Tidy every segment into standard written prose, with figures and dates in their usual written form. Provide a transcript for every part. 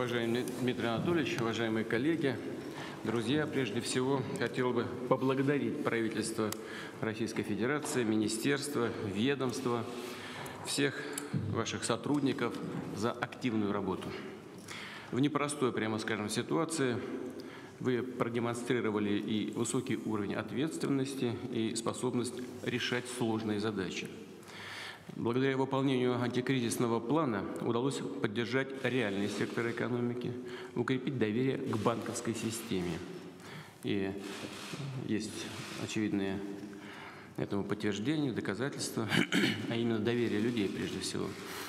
Уважаемый Дмитрий Анатольевич, уважаемые коллеги, друзья, прежде всего хотел бы поблагодарить правительство Российской Федерации, министерство, ведомство, всех ваших сотрудников за активную работу. В непростой, прямо скажем, ситуации вы продемонстрировали и высокий уровень ответственности, и способность решать сложные задачи. Благодаря выполнению антикризисного плана удалось поддержать реальный сектор экономики, укрепить доверие к банковской системе. И есть очевидные этому подтверждения, доказательства, а именно доверие людей, прежде всего,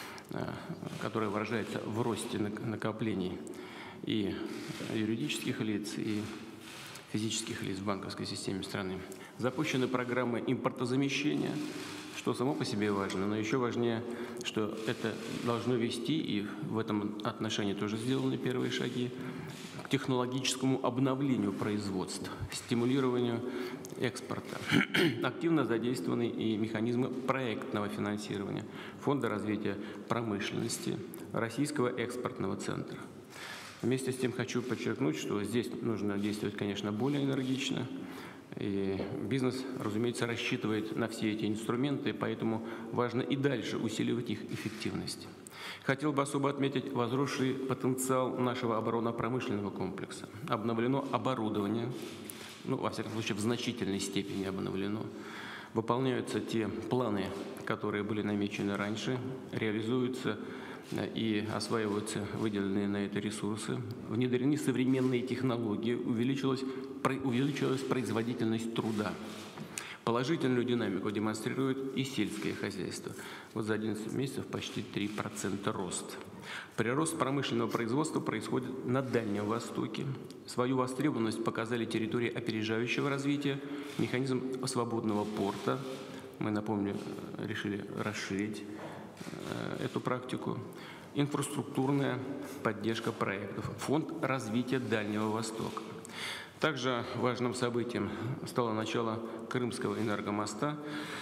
которое выражается в росте накоплений и юридических лиц, и физических лиц в банковской системе страны. Запущены программы импортозамещения, что само по себе важно, но еще важнее, что это должно вести, и в этом отношении тоже сделаны первые шаги, к технологическому обновлению производства, стимулированию экспорта. Активно задействованы и механизмы проектного финансирования Фонда развития промышленности, Российского экспортного центра. Вместе с тем хочу подчеркнуть, что здесь нужно действовать, конечно, более энергично. И бизнес, разумеется, рассчитывает на все эти инструменты, поэтому важно и дальше усиливать их эффективность. Хотел бы особо отметить возросший потенциал нашего оборонно-промышленного комплекса. Обновлено оборудование, во всяком случае, в значительной степени обновлено. Выполняются те планы, которые были намечены раньше, реализуются и осваиваются выделенные на это ресурсы, внедрены современные технологии, увеличилась производительность труда. Положительную динамику демонстрирует и сельское хозяйство. Вот за 11 месяцев почти 3% рост. Прирост промышленного производства происходит на Дальнем Востоке. Свою востребованность показали территории опережающего развития, механизм свободного порта. Мы, напомню, решили расширить эту практику. Инфраструктурная поддержка проектов. Фонд развития Дальнего Востока. Также важным событием стало начало Крымского энергомоста.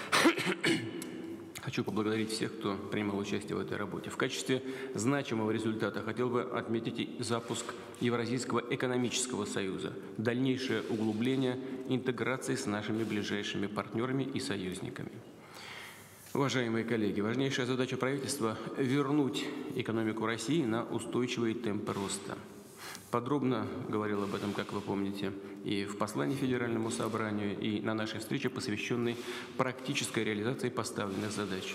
Хочу поблагодарить всех, кто принимал участие в этой работе. В качестве значимого результата хотел бы отметить и запуск Евразийского экономического союза, дальнейшее углубление интеграции с нашими ближайшими партнерами и союзниками. Уважаемые коллеги, важнейшая задача правительства – вернуть экономику России на устойчивые темпы роста. Подробно говорил об этом, как вы помните, и в послании Федеральному собранию, и на нашей встрече, посвященной практической реализации поставленных задач.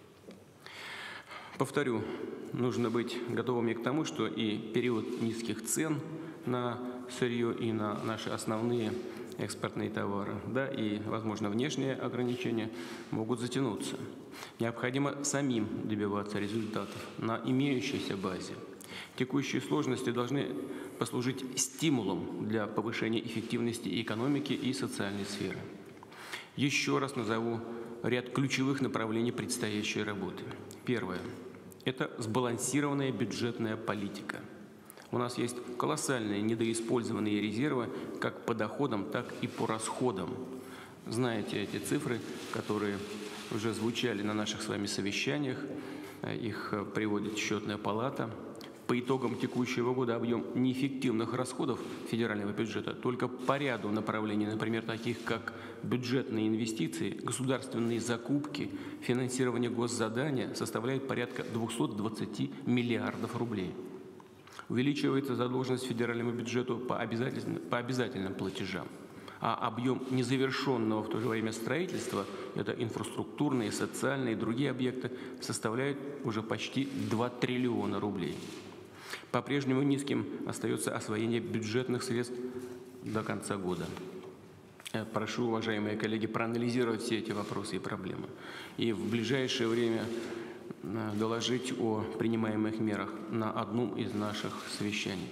Повторю, нужно быть готовыми к тому, что и период низких цен на сырье и на наши основные экспортные товары, да, и, возможно, внешние ограничения могут затянуться. Необходимо самим добиваться результатов на имеющейся базе. Текущие сложности должны послужить стимулом для повышения эффективности экономики и социальной сферы. Еще раз назову ряд ключевых направлений предстоящей работы. Первое – это сбалансированная бюджетная политика. У нас есть колоссальные недоиспользованные резервы как по доходам, так и по расходам. Знаете эти цифры, которые уже звучали на наших с вами совещаниях, их приводит Счетная палата. По итогам текущего года объем неэффективных расходов федерального бюджета только по ряду направлений, например, таких как бюджетные инвестиции, государственные закупки, финансирование госзадания, составляет порядка 220 миллиардов рублей. Увеличивается задолженность федеральному бюджету по обязательным платежам. А объем незавершенного в то же время строительства, это инфраструктурные, социальные и другие объекты, составляет уже почти 2 триллиона рублей. По-прежнему низким остается освоение бюджетных средств до конца года. Прошу, уважаемые коллеги, проанализировать все эти вопросы и проблемы. И в ближайшее время доложить о принимаемых мерах на одном из наших совещаний.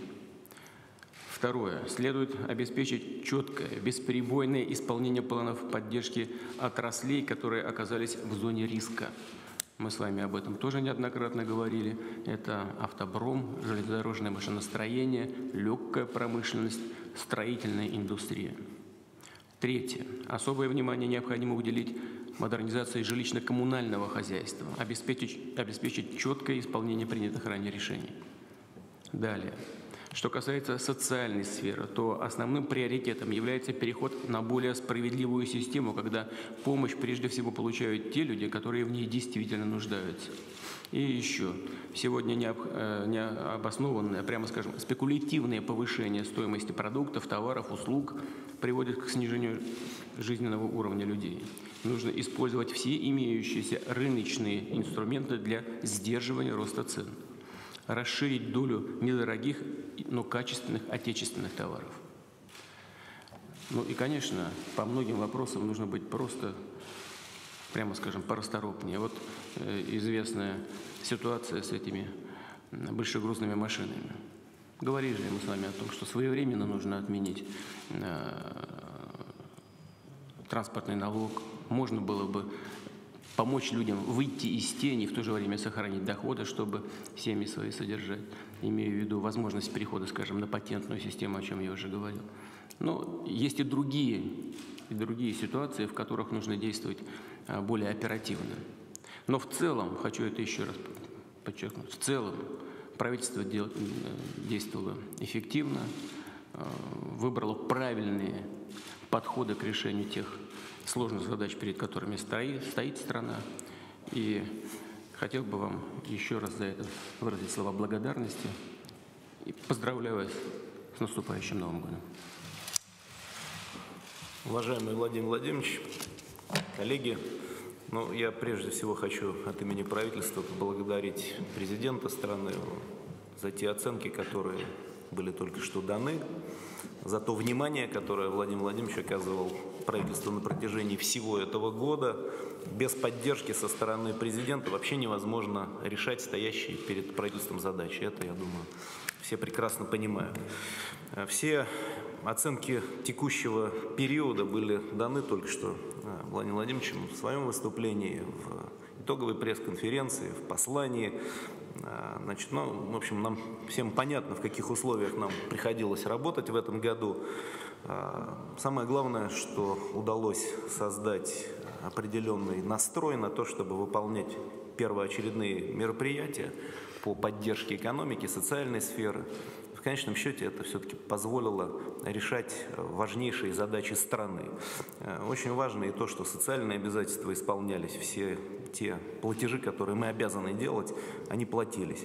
Второе. Следует обеспечить четкое, бесперебойное исполнение планов поддержки отраслей, которые оказались в зоне риска. Мы с вами об этом тоже неоднократно говорили. Это автопром, железнодорожное машиностроение, легкая промышленность, строительная индустрия. Третье. Особое внимание необходимо уделить модернизации жилищно-коммунального хозяйства, обеспечить четкое исполнение принятых ранее решений. Далее. Что касается социальной сферы, то основным приоритетом является переход на более справедливую систему, когда помощь прежде всего получают те люди, которые в ней действительно нуждаются. И еще. Сегодня необоснованное, прямо скажем, спекулятивное повышение стоимости продуктов, товаров, услуг приводит к снижению жизненного уровня людей. Нужно использовать все имеющиеся рыночные инструменты для сдерживания роста цен. Расширить долю недорогих, но качественных отечественных товаров. Ну и, конечно, по многим вопросам нужно быть просто, прямо скажем, порасторопнее. Вот известная ситуация с этими большегрузными машинами. Говорили же мы с вами о том, что своевременно нужно отменить транспортный налог. Можно было бы помочь людям выйти из тени, в то же время сохранить доходы, чтобы семьи свои содержать. Имею в виду возможность перехода, скажем, на патентную систему, о чем я уже говорил. Но есть и другие ситуации, в которых нужно действовать более оперативно. Но в целом, хочу это еще раз подчеркнуть, в целом правительство действовало эффективно, выбрало правильные подходы к решению тех сложных задач, перед которыми стоит страна. И хотел бы вам еще раз за это выразить слова благодарности и поздравляю вас с наступающим Новым годом. Уважаемый Владимир Владимирович, коллеги, я прежде всего хочу от имени правительства поблагодарить президента страны за те оценки, которые были только что даны, за то внимание, которое Владимир Владимирович оказывал правительству на протяжении всего этого года. Без поддержки со стороны президента вообще невозможно решать стоящие перед правительством задачи. Это, я думаю, все прекрасно понимают. Все оценки текущего периода были даны только что Владимиром Владимировичем в своем выступлении, в итоговой пресс-конференции, в послании. В общем, нам всем понятно, в каких условиях нам приходилось работать в этом году. Самое главное, что удалось создать определенный настрой на то, чтобы выполнять первоочередные мероприятия по поддержке экономики, социальной сферы. В конечном счете это все-таки позволило решать важнейшие задачи страны. Очень важно и то, что социальные обязательства исполнялись, все те платежи, которые мы обязаны делать, они платились.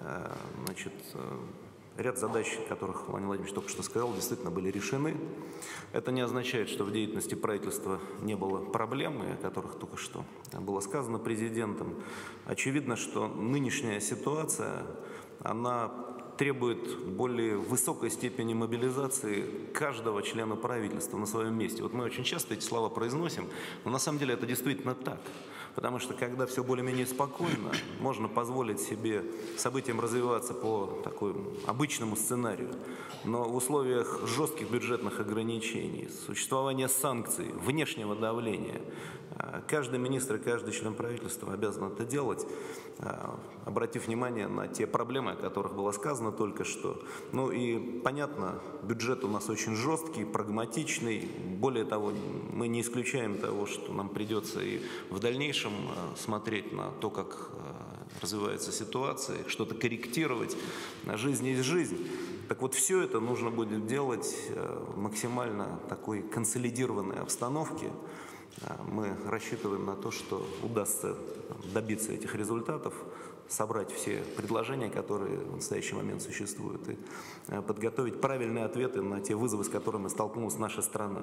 Ряд задач, о которых Владимир Владимирович только что сказал, действительно были решены. Это не означает, что в деятельности правительства не было проблем, о которых только что было сказано президентом. Очевидно, что нынешняя ситуация, она требует более высокой степени мобилизации каждого члена правительства на своем месте. Вот мы очень часто эти слова произносим, но на самом деле это действительно так. Потому что когда все более-менее спокойно, можно позволить себе событиям развиваться по такому обычному сценарию. Но в условиях жестких бюджетных ограничений, существования санкций, внешнего давления, каждый министр и каждый член правительства обязан это делать, обратив внимание на те проблемы, о которых было сказано только что. Ну и понятно, бюджет у нас очень жесткий, прагматичный. Более того, мы не исключаем того, что нам придется и в дальнейшем смотреть на то, как развивается ситуация, что-то корректировать. Жизнь есть жизнь. Так вот, все это нужно будет делать в максимально такой консолидированной обстановке. Мы рассчитываем на то, что удастся добиться этих результатов, собрать все предложения, которые в настоящий момент существуют, и подготовить правильные ответы на те вызовы, с которыми столкнулась наша страна.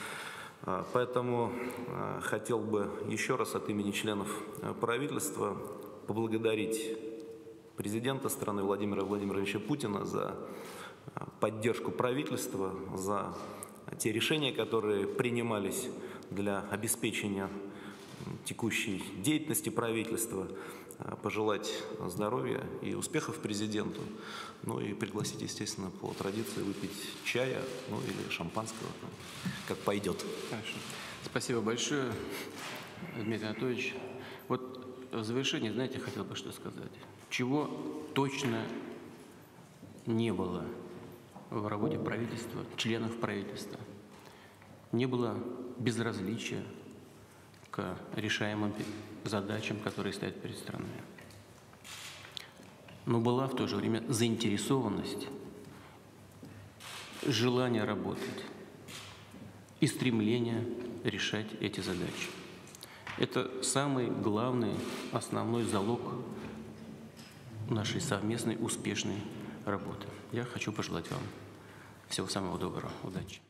Поэтому хотел бы еще раз от имени членов правительства поблагодарить президента страны Владимира Владимировича Путина за поддержку правительства, за те решения, которые принимались для обеспечения текущей деятельности правительства, пожелать здоровья и успехов президенту, ну и пригласить, естественно, по традиции выпить чая, ну или шампанского, как пойдет. Хорошо. Спасибо большое, Дмитрий Анатольевич. Вот в завершение, знаете, хотел бы что сказать. Чего точно не было в работе правительства, членов правительства. Не было безразличия к решаемым задачам, которые стоят перед страной. но была в то же время заинтересованность, желание работать и стремление решать эти задачи. Это самый главный, основной залог нашей совместной успешной работы. Я хочу пожелать вам всего самого доброго, удачи.